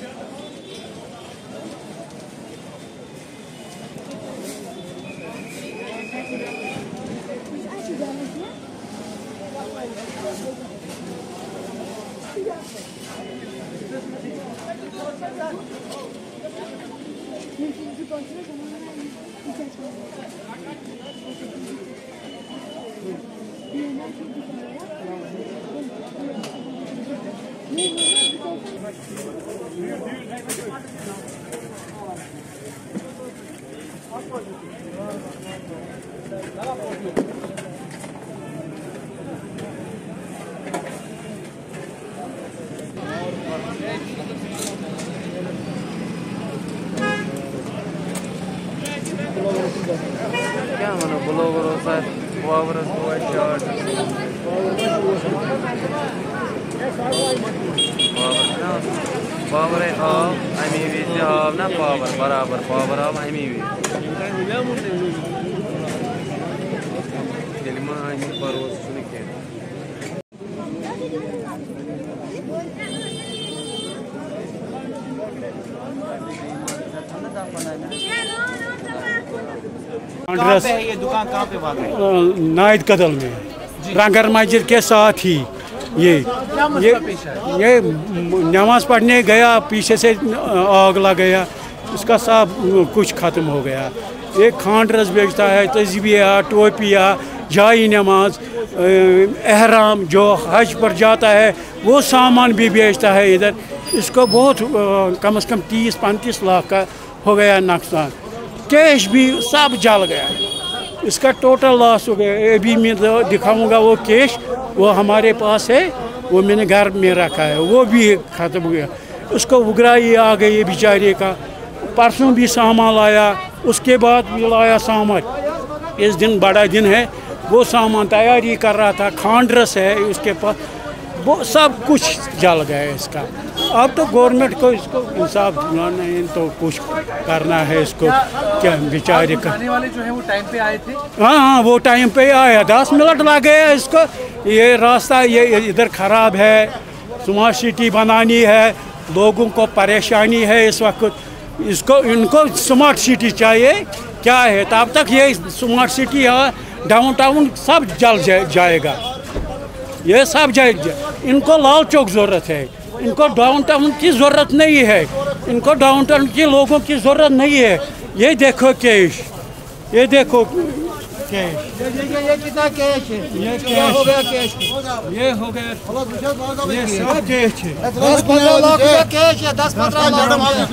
क्या मानो ब्लॉगर होता है पावर पावर अमी वज आव ना पावर बराबर पावर आव अमी वज भरोस ये दुकान कहाँ पे वाक़ है? नायद कदल में रंगर मस्जिद के साथ ही ये नमाज पढ़ने गया, पीछे से आग लग गया, इसका सब कुछ ख़त्म हो गया। ये खांडरस बेचता है, तज़बिया, टोपिया, जाई नमाज, एहराम जो हज पर जाता है वो सामान भी बेचता है इधर। इसको बहुत कम से कम 30-35 लाख का हो गया नुकसान। कैश भी सब जल गया, इसका टोटल लॉस हो गया। अभी मैं दिखाऊंगा वो कैश, वो हमारे पास है, वो मैंने घर में रखा है, वो भी ख़त्म हो गया। उसको उगराई आ गई बेचारे का। परसों भी सामान लाया, उसके बाद भी लाया सामान। इस दिन बड़ा दिन है, वो सामान तैयारी कर रहा था, खांडरस है उसके पास, वो सब कुछ जल गया इसका। अब तो गवर्नमेंट को इसको इंसाफ दिलाना है, तो कुछ करना है इसको। क्या बेचारे का वाले जो है वो टाइम पे आए थे? हाँ, वो टाइम पे आया, 10 मिनट लगे इसको। ये रास्ता ये इधर ख़राब है, स्मार्ट सिटी बनानी है, लोगों को परेशानी है इस वक्त। इसको इनको स्मार्ट सिटी चाहिए, क्या है तब तक ये स्मार्ट सिटी डाउन टाउन सब जल जाएगा, ये सब जाएगा। इनको लाल चौक ज़रूरत है, इनको डाउन टाउन की ज़रूरत नहीं है, इनको डाउन टाउन के लोगों की ज़रूरत नहीं है। ये देखो कैश, ये देखो कैश, ये कितना कैश है? ये हो गया कैश, ये हो गया, ये सब कैश है। 10-15 लाख रुपया कैश है, 10-15 लाख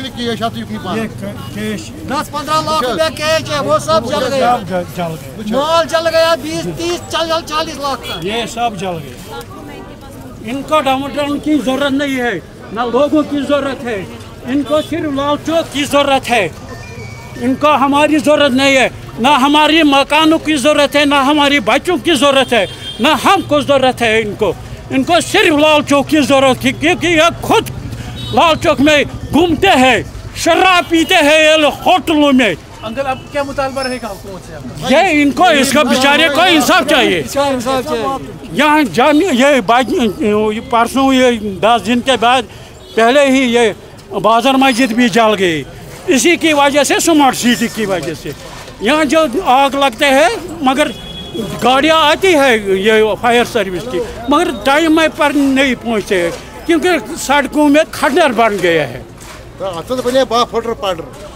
ये कैश 10-15 लाख रुपया कैश है, वो सब जल गया। जल गया, माल जल गया 20-30-40 लाख का। ये सब जल गया। इनको डाउन टाउन की ज़रूरत नहीं है, ना लोगों की ज़रूरत है, इनको सिर्फ लाल चौक की ज़रूरत है। इनको हमारी ज़रूरत नहीं है, ना हमारी मकानों की ज़रूरत है, ना हमारी बच्चों की ज़रूरत है, ना हमको ज़रूरत है। इनको सिर्फ लाल चौक की ज़रूरत है, क्योंकि ये खुद लाल चौक में घूमते हैं, शराब पीते हैं ये होटलों में। अंकल, अब क्या मुतालबा रहेगा हुकूमत से आपका? ये इनको इसका बेचारे को इंसाफ चाहिए। यहाँ ये परसों ये 10 दिन के बाद पहले ही ये बाजार मस्जिद भी जल गई, इसी की वजह से, स्मार्ट सिटी की वजह से। यहाँ जो आग लगते हैं, मगर गाड़ियाँ आती है ये फायर सर्विस की, मगर टाइम पर नहीं पहुँचते हैं, क्योंकि सड़कों में खंडर बन गया है।